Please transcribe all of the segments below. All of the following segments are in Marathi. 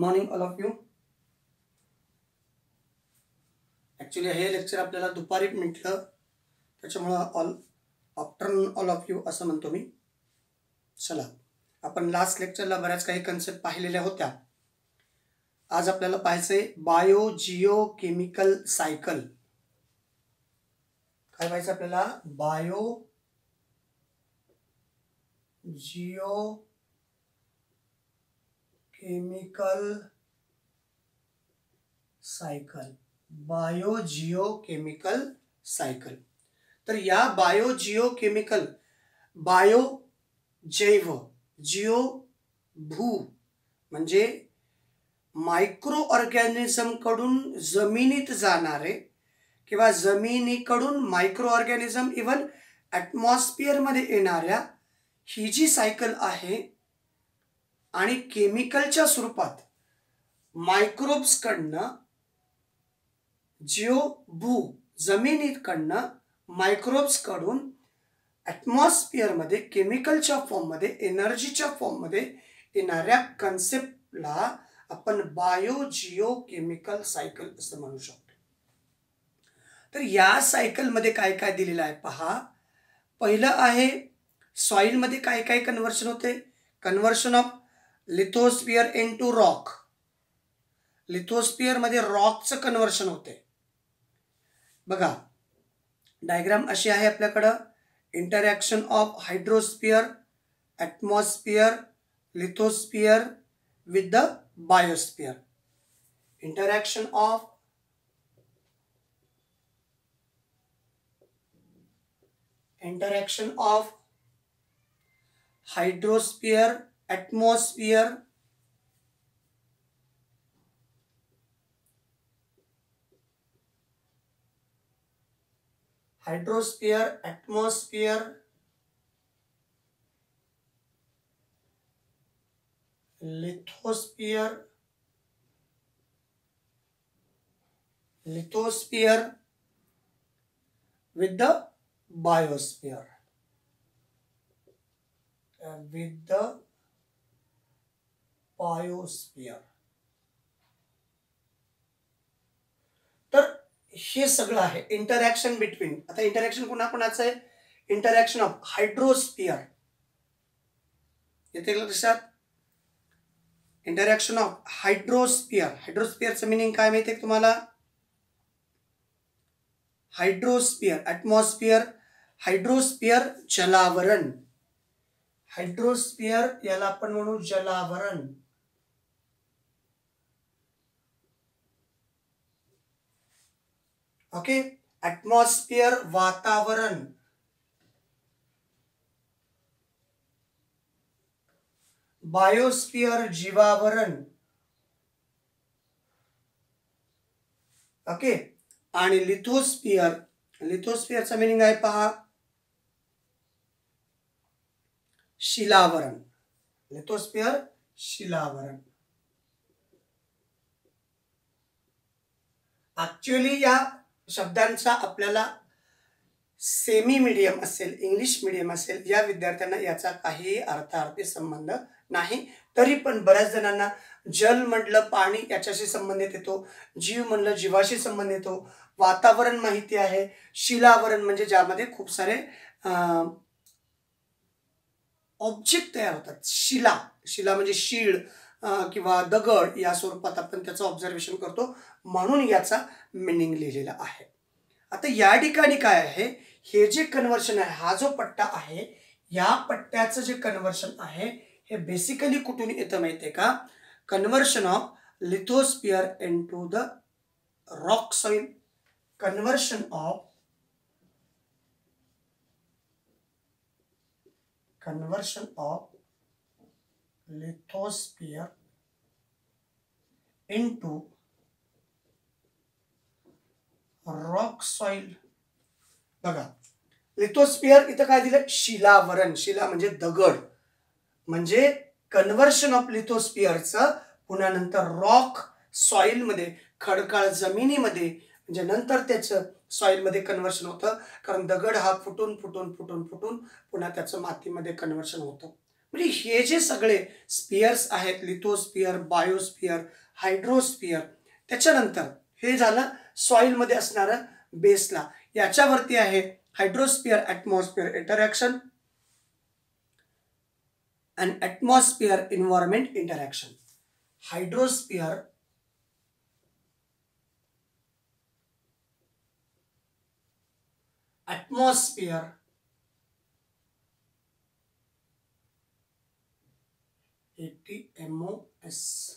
Morning all of you. Actually हे लेक्चर आपल्याला दुपारी म्हटलं त्याच्यामुळं आफ्टरनून ऑल ऑफ यू असं म्हणतो मी. चला, आपण लास्ट लेक्चरला बऱ्याच काही कन्सेप्ट पाहिलेल्या होत्या. आज आपल्याला पाहायचंय बायो जिओ केमिकल सायकल. काय पाहायचं आपल्याला? Biogeochemical cycle. Biogeochemical cycle. तर या बायो जिओ केमिकल, बायो जैव, जिओ भू म्हणजे मायक्रो ऑर्गॅनिझम कडून जमिनीत जाणारे किंवा जमिनीकडून मायक्रो ऑर्गॅनिझम इव्हन ॲटमॉस्फिअर मध्ये येणाऱ्या ही जी सायकल आहे आणि केमिकलच्या स्वरूपात मायक्रोब्स कडनं जिओ भू जमिनीकडनं मायक्रोब्स कडून ॲटमॉस्फिअर मध्ये केमिकलच्या फॉर्म मध्ये एनर्जीच्या फॉर्म मध्ये येणाऱ्या कन्सेप्टला आपण बायो जिओ केमिकल सायकल असं म्हणू शकतो. तर या सायकल मध्ये काय काय दिलेलं आहे पहा. पहिलं आहे सॉइल मध्ये काय काय कन्व्हर्शन होते. Conversion of lithosphere into rock. Lithosphere मध्ये रॉकचं कन्व्हर्शन होते. बघा डायग्राम अशी आहे आपल्याकडं. Interaction of hydrosphere, atmosphere, lithosphere with the biosphere. Interaction of hydrosphere, atmosphere, hydrosphere, atmosphere, lithosphere with the biosphere. तर हे सगळं आहे इंटरॅक्शन बिटवीन. आता इंटरॅक्शन कोणाकोणाचं आहे? Interaction of hydrosphere. येते लक्षात? Interaction of hydrosphere. हायड्रोस्फियरचं मिनिंग काय माहिती आहे तुम्हाला? हायड्रोस्फियर, ॲटमॉस्फियर, हायड्रोस्फियर जलावरण. हायड्रोस्फियर याला आपण म्हणू जलावरण. ओके. ॲटमॉस्फियर वातावरण. बायोस्फियर जीवावरण. ओके. आणि लिथोस्फियर, लिथोस्फियरचा मिनिंग आहे पहा शिलावरण. लिथोस्फियर शिलावरण. ऍक्च्युअली या शब्दांचा आपल्याला सेमी मीडियम असेल, इंग्लिश मीडियम असेल, या विद्यार्थ्यांना याचा काही अर्थार्थी संबंध नाही. तरी पण बऱ्याच जणांना जल म्हटलं पाणी याच्याशी संबंधित येतो, जीव म्हणलं जीवाशी संबंधित येतो, वातावरण माहिती आहे, शिलावरण म्हणजे ज्यामध्ये खूप सारे ऑब्जेक्ट तयार होतात. शिला म्हणजे शीळ किंवा दगड या स्वरूपात आपण त्याचं ऑब्झर्वेशन करतो, म्हणून याचा मिनिंग लिहिलेला आहे. आता या ठिकाणी काय आहे, हे जे कन्व्हर्शन आहे, हा जो पट्टा आहे, या पट्ट्याचं जे कन्व्हर्शन आहे हे बेसिकली कुठून येतं माहिती आहे का? Conversion of lithosphere into the rock soil. कन्व्हर्शन ऑफ lithosphere into rock soil. बघा लिथोस्फियर इथं काय दिलं? शिलावरण. शिला म्हणजे दगड. म्हणजे कन्व्हर्शन ऑफ लिथोस्फियरचं पुन्हा नंतर रॉक सॉइल मध्ये, खडकाळ जमिनीमध्ये, म्हणजे नंतर त्याचं सॉइल मध्ये कन्व्हर्शन होतं. कारण दगड हा फुटून पुन्हा त्याचं मातीमध्ये कन्व्हर्शन होतं. म्हणजे हे जे सगळे स्पियर्स आहेत, लिथोस्पियर, बायोस्पियर, हायड्रोस्पियर, त्याच्यानंतर हे झालं सॉइलमध्ये असणारं बेसला. याच्यावरती आहे hydrosphere atmosphere interaction and atmosphere environment interaction. Hydrosphere atmosphere ATMOS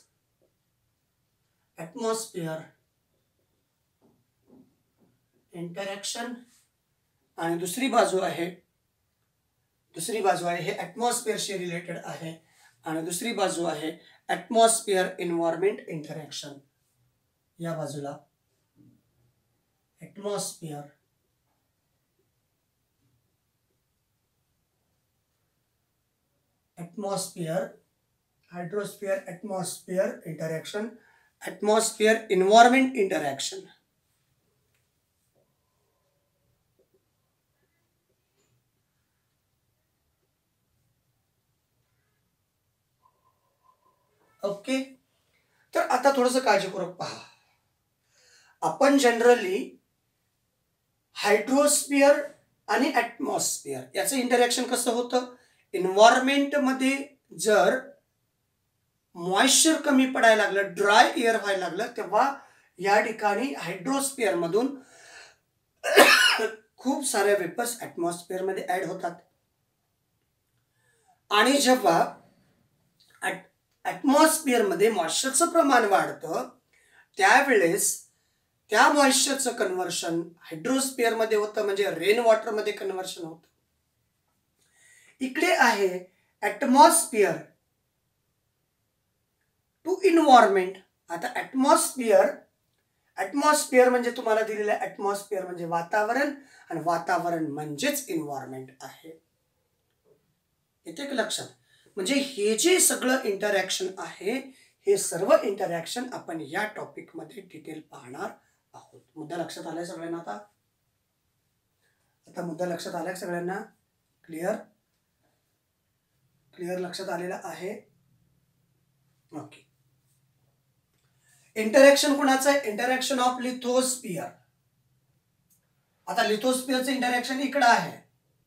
atmosphere interaction आणि दुसरी बाजू आहे हे ॲटमॉस्फिअरशी रिलेटेड आहे आणि दुसरी बाजू आहे ॲटमॉस्फिअर एन्व्हायरमेंट इंटरॅक्शन. या बाजूला atmosphere hydrosphere atmosphere interaction, atmosphere environment interaction. Okay, तर आता थोडंसं काळजीपूर्वक पहा. आपण जनरली हायड्रोस्फिअर आणि ॲटमॉस्फिअर याचं इंटरॅक्शन कसं होतं, एन्व्हायरमेंटमध्ये जर मॉइश्चर कमी पडायला लागलं, ड्राय एअर व्हायला लागलं, तेव्हा या ठिकाणी हायड्रोस्फिअरमधून खूप साऱ्या वेपर्स ॲटमॉस्फिअरमध्ये ॲड होतात. आणि जेव्हा ॲटमॉस्फिअरमध्ये मॉइश्चरचं प्रमाण वाढतं त्यावेळेस त्या मॉइश्चरचं कन्व्हर्शन हायड्रोस्फिअरमध्ये होतं, म्हणजे रेन वॉटरमध्ये कन्व्हर्शन होतं. इकडे आहे ॲटमॉस्फिअर टू इन्व्हायरमेंट. आता ॲटमॉस्फिअर म्हणजे तुम्हाला दिलेलं ॲटमॉस्फिअर म्हणजे वातावरण, आणि वातावरण म्हणजेच इन्व्हायरमेंट आहे. येते का लक्षात? म्हणजे हे जे सगळं इंटरॅक्शन आहे, हे सर्व इंटरॅक्शन आपण या टॉपिकमध्ये डिटेल पाहणार आहोत. मुद्दा लक्षात आलाय सगळ्यांना? आता मुद्दा लक्षात आलाय सगळ्यांना? क्लिअर लक्षात आलेला आहे? ओके. इंटरॅक्शन कोणाचं आहे? Interaction of lithosphere. आता लिथोस्फियरचं इंटरॅक्शन इकडं आहे.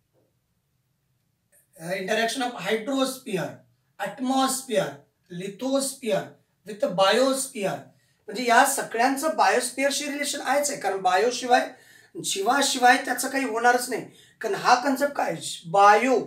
Interaction of hydrosphere, atmosphere, lithosphere with biosphere. म्हणजे या सगळ्यांचं बायोस्फियरशी रिलेशन आहेच आहे, कारण बायोशिवाय, जीवाशिवाय त्याचं काही होणारच नाही. कारण हा कन्सेप्ट काय, बायो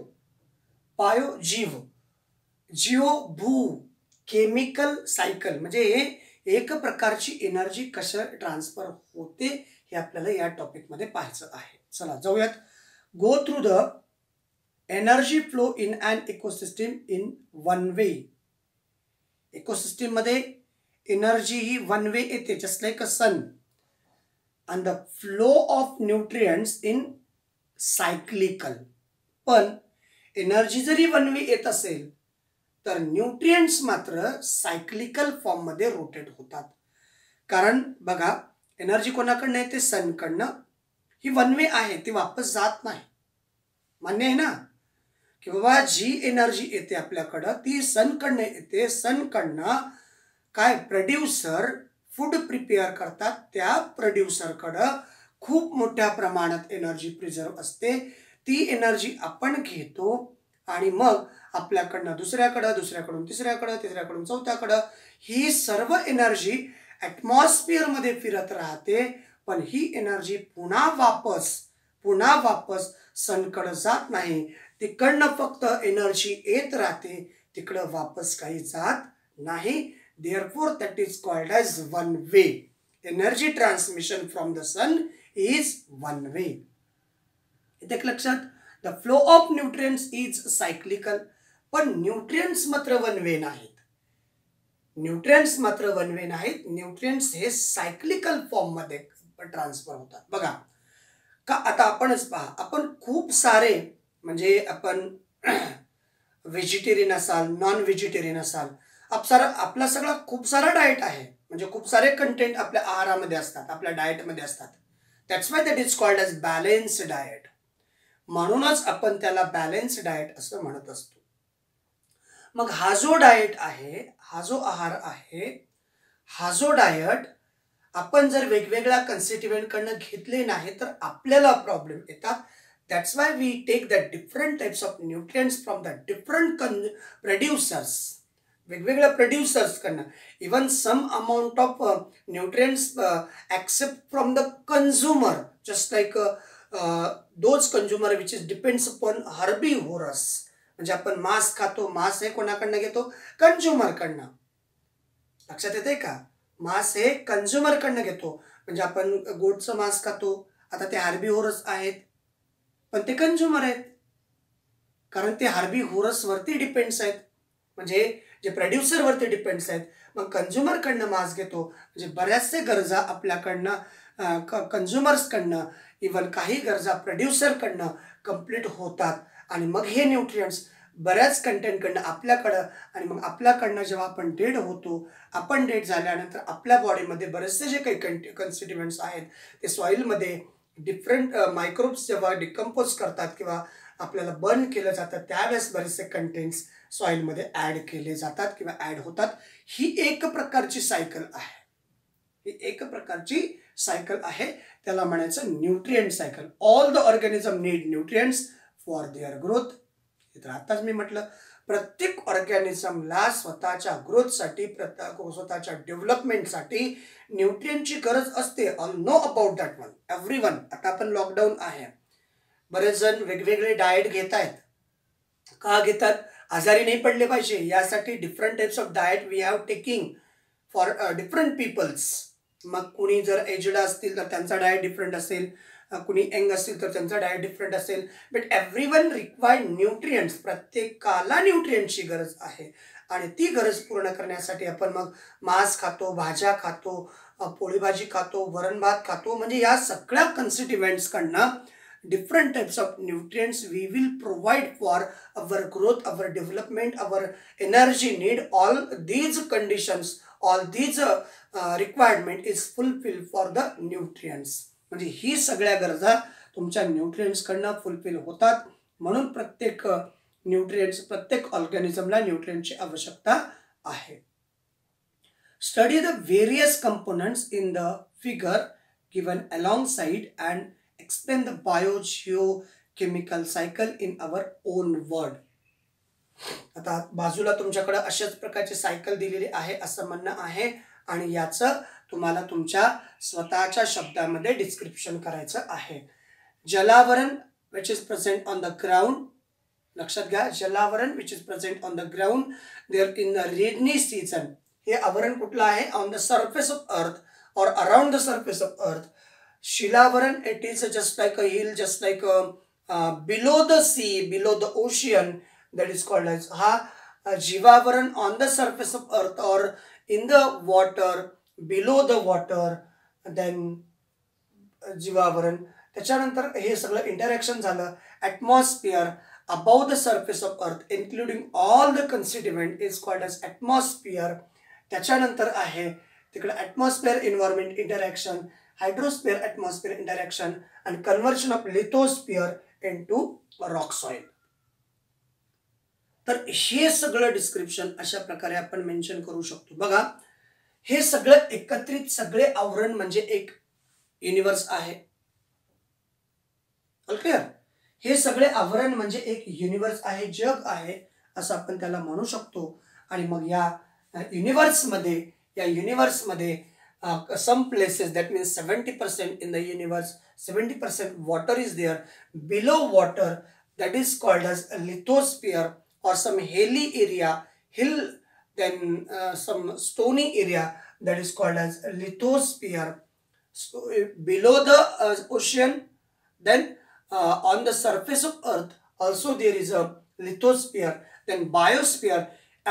जीव भू केमिकल सायकल, म्हणजे एक प्रकारची एनर्जी कसं ट्रान्सफर होते हे आपल्याला या टॉपिकमध्ये पाहायचं आहे. चला जाऊयात. Go through the energy flow in an ecosystem in one way. Ecosystem मध्ये एनर्जी ही वन वे येते, just like a sun. and the flow of nutrients in cyclical. पण एनर्जी जरी वन वे येत असेल तर न्यूट्रिएंट्स मात्र सायक्लिकल फॉर्म मध्ये रोटेट होतात. कारण बघा, एनर्जी कोणाकडनं येते? सनकडनं. ही वन वे आहे, ती वापस जात नाही. मान्य आहे ना की बाबा जी एनर्जी येते आपल्याकडं ती सनकडनं येते. सनकडनं काय, प्रोड्युसर फूड प्रिपेअर करतात, त्या प्रोड्युसरकडं खूप मोठ्या प्रमाणात एनर्जी प्रिझर्व असते. ती एनर्जी आपण घेतो आणि मग आपल्याकडनं दुसऱ्याकडून तिसऱ्याकडून चौथ्याकडं ही सर्व एनर्जी ॲटमॉस्फिअरमध्ये फिरत राहते. पण ही एनर्जी पुन्हा वापस सनकडं जात नाही. तिकडनं फक्त एनर्जी येत राहते, तिकडं वापस काही जात नाही. Therefore, that is called as one way. Energy transmission from the sun is one way. इथे लक्षात, the flow of nutrients is cyclical. पण न्यूट्रिएंट्स मात्र वन वे नाहीत. न्यूट्रिएंट्स हे सायक्लिकल फॉर्म मध्ये ट्रान्सफर होतात. बघा का, आता आपणच पहा, आपण खूप सारे, म्हणजे आपण व्हेजिटेरियन असाल, नॉन व्हेजिटेरियन असाल, आपला सगळा खूप सारा डाएट आहे, म्हणजे खूप सारे कंटेंट आपल्या आहारामध्ये असतात, आपल्या डाएटमध्ये असतात. That's why that is called as balance diet. म्हणूनच आपण त्याला बॅलन्स डाएट असं म्हणत असतो. मग हा जो डाएट आहे, हा जो आहार आहे, हा जो डाएट आपण जर वेगवेगळ्या कन्स्टिट्युएंटकडनं घेतले नाही तर आपल्याला प्रॉब्लेम येतात. That's why we take the different types of nutrients from the different producers, वेगवेगळ्या प्रोड्युसर्सकडनं. Even some amount of nutrients accept from the consumer, just like those consumer which is depends upon herbivorous. म्हणजे आपण मांस खातो, मांस हे कोणाकडनं घेतो? कंझ्युमरकडनं. लक्षात येते का? मांस हे कंझ्युमरकडनं घेतो. म्हणजे आपण गोटचं मांस खातो, आता ते हार्बीव्होरस आहेत, पण ते कंझ्युमर आहेत, कारण ते हार्बीव्होरसवरती डिपेंड्स आहेत, म्हणजे जे प्रोड्युसरवरती डिपेंड्स आहेत. मग कंझ्युमरकडनं मांस घेतो, म्हणजे बऱ्याचशा गरजा आपल्याकडनं कंझ्युमर्सकडनं, इवन काही गरजा प्रोड्युसरकडनं कंप्लीट होतात. आणि मग हे न्यूट्रिएंट्स बऱ्याच कंटेंटकडनं आपल्याकडं, आणि मग आपल्याकडनं जेव्हा आपण डेड होतो, आपण डेड झाल्यानंतर आपल्या बॉडीमध्ये बरेचसे जे काही कन्स्टिट्युएंट्स आहेत ते सॉईलमध्ये डिफरंट मायक्रोब्स जेव्हा डिकम्पोज करतात किंवा आपल्याला बर्न केलं जातं, त्यावेळेस बरेचसे कंटेंट्स सॉईलमध्ये ॲड केले जातात किंवा ॲड होतात. ही एक प्रकारची सायकल आहे, ही एक प्रकारची सायकल आहे. त्याला म्हणायचं nutrient cycle. All the organism need nutrients for their growth. तर आताच मी म्हटलं, प्रत्येक ऑर्गॅनिझमला स्वतःच्या ग्रोथसाठी, स्वतःच्या डेव्हलपमेंटसाठी न्यूट्रिएंटची गरज असते. All know about that one, everyone. आता आपण लॉकडाऊन आहे, बरेच जण वेगवेगळे डाएट घेत आहेत. का घेतात? आजारी नाही पडले पाहिजे यासाठी different types of diet we have taking for different peoples. मग कुणी जर एजड असतील तर त्यांचा डाएट डिफरंट असेल, कुणी यंग असतील तर त्यांचा डाएट डिफरंट असेल. But everyone required nutrients. प्रत्येकाला न्यूट्रिएंट्सची गरज आहे, आणि ती गरज पूर्ण करण्यासाठी आपण मग मांस खातो, भाज्या खातो, पोळी भाजी खातो, वरण भात खातो. म्हणजे या सगळ्या कन्स्टिट्युएंट्सकडनं different types of nutrients we will provide for our growth, our development, our energy need. All these conditions, all these requirement is fulfilled for the nutrients. म्हणजे ही सगळ्या गरजा तुमच्या न्यूट्रिएंट्स कडनं फुलफिल होतात. म्हणून प्रत्येक न्यूट्रिएंट्स, प्रत्येक ऑर्गॅनिझमला न्यूट्रिएंटची आवश्यकता आहे. Study the various components in the figure given alongside and explain the biogeochemical cycle in our own word. आता बाजूला तुमच्याकडे अशाच प्रकारची सायकल दिलेली आहे असं म्हणणं आहे, आणि याचं तुम्हाला तुमच्या स्वतःच्या शब्दामध्ये डिस्क्रिप्शन करायचं आहे. जलावरण which is present on the ground. लक्षात घ्या, जलावरण which is present on the ground there in the rainy season. हे आवरण कुठलं आहे? on the surface of earth or around the surface of earth. शिलावरण, it is just like a hill, just like below the sea, below the ocean, that is called as जीवावरण on the surface of earth or in the water, below the water, then जीवावरण. त्याच्यानंतर हे सगळं इंटरॅक्शन झालं. Atmosphere above the surface of earth including all the constituent is called as atmosphere. त्याच्यानंतर आहे तिकडे atmosphere environment interaction, hydrosphere atmosphere interaction, and conversion of lithosphere into rock soil. तर हे सगळं डिस्क्रिप्शन अशा प्रकारे आपण मेन्शन करू शकतो. बघा, हे सगळं एकत्रित सगळे आवरण म्हणजे एक युनिवर्स आहे. क्लिअर? हे सगळे आवरण म्हणजे एक युनिवर्स आहे, जग आहे असं आपण त्याला म्हणू शकतो. आणि मग या युनिवर्समध्ये some places, that means 70% in the universe, 70% water is there. Below water, that is called as a lithosphere, or some hilly area, then some stony area, that is called as a lithosphere. So, below the ocean, then on the surface of earth also there is a lithosphere. Then biosphere.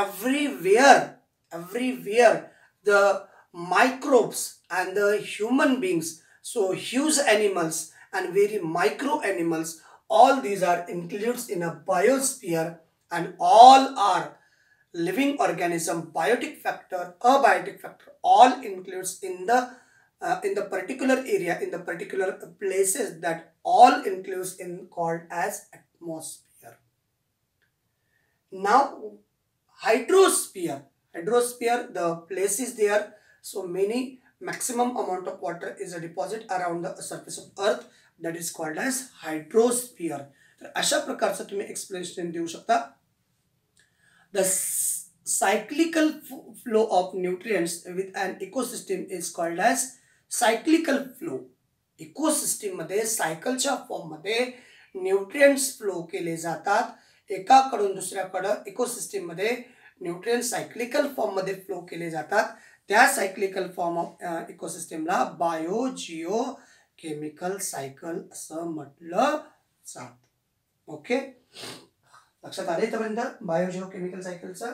Everywhere the microbes and the human beings, so huge animals and very micro animals, all these are included in a biosphere, and all are living organism. Biotic factor, abiotic factor, all includes in the particular area, in the particular places, that all includes in called as atmosphere. Now Hydrosphere, the place is there, so many maximum amount of water is a deposit around the surface of earth, that is called as hydrosphere. तर अशा प्रकारचं तुम्ही एक्सप्लेनेशन देऊ शकता. The cyclical flow of nutrients with an ecosystem is called as cyclical flow. Ecosystem मध्ये सायकलच्या फॉर्म मध्ये न्यूट्रिएंट्स फ्लो केले जातात एकाकडून दुसऱ्याकडे. इकोसिस्टीम मध्ये न्यूट्रिएंट सायक्लिकल फॉर्म मध्ये फ्लो केले जातात. त्या सायक्लिकल फॉर्म ऑफ इकोसिस्टीमला बायोजिओ केमिकल सायकल असं म्हटलं जातं. ओके, लक्षात आले इथपर्यंत बायोजिओ केमिकल सायकलचं?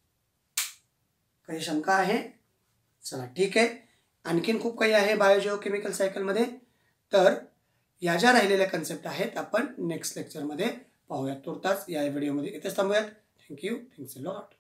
काही शंका आहे? चला ठीक आहे. आणखीन खूप काही आहे बायोजिओ केमिकल सायकल मध्ये. तर या ज्या राहिलेल्या कन्सेप्ट आहेत आपण नेक्स्ट लेक्चरमध्ये पाहूयात. तुर्तास या व्हिडिओमध्ये इथेच थांबूयात. थँक्यू. Thanks a lot.